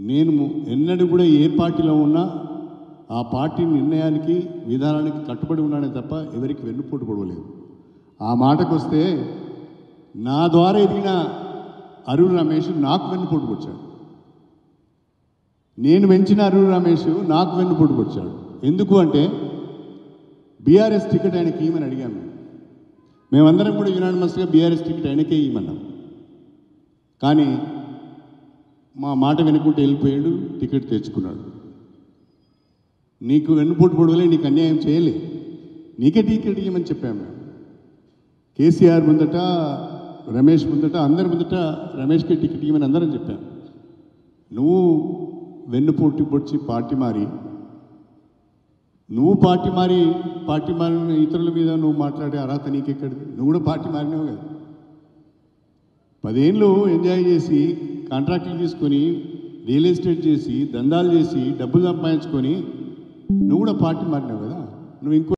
నేను ఎన్నడూ కూడా ఏ పార్టీలో ఉన్నా ఆ పార్టీ నిర్ణయానికి విధానానికి కట్టుబడి ఉన్నానే తప్ప ఎవరికి వెన్నుపోటు పొడవలేదు. ఆ మాటకు వస్తే నా ద్వారా ఎదిగిన అరుణ్ రమేష్ నాకు వెన్నుపోటు పొడిచాడు. నేను పెంచిన అరుణ్ రమేష్ నాకు వెన్నుపోటు పొడిచాడు. ఎందుకు అంటే బీఆర్ఎస్ టికెట్ ఆయనకి ఇవ్వమని అడిగాము. మేమందరం కూడా యునానిమస్గా బీఆర్ఎస్ టికెట్ ఆయనకే ఇవ్వమన్నాం. కానీ మా మాట వినుకుంటూ వెళ్ళిపోయాడు, టికెట్ తెచ్చుకున్నాడు. నీకు వెన్నుపోటు పొడవలే, నీకు అన్యాయం చేయలే, నీకే టికెట్ ఇవ్వమని చెప్పాము మేము. కేసీఆర్ ముందట, రమేష్ ముందట, అందరి ముందట రమేష్కే టికెట్ ఇవ్వమని అందరం చెప్పాము. నువ్వు వెన్నుపోటు పొడిచి పార్టీ మారి మారిన ఇతరుల మీద నువ్వు మాట్లాడే అర్హత నీకెక్కడిది? నువ్వు కూడా పార్టీ మారినావు కదా. 10 ఏళ్ళు ఎంజాయ్ చేసి కాంట్రాక్టులు తీసుకొని రియల్ ఎస్టేట్ చేసి దందాలు చేసి డబ్బులు సంపాదించుకొని నువ్వు కూడా పార్టీ మారినావు కదా. నువ్వు ఇంకో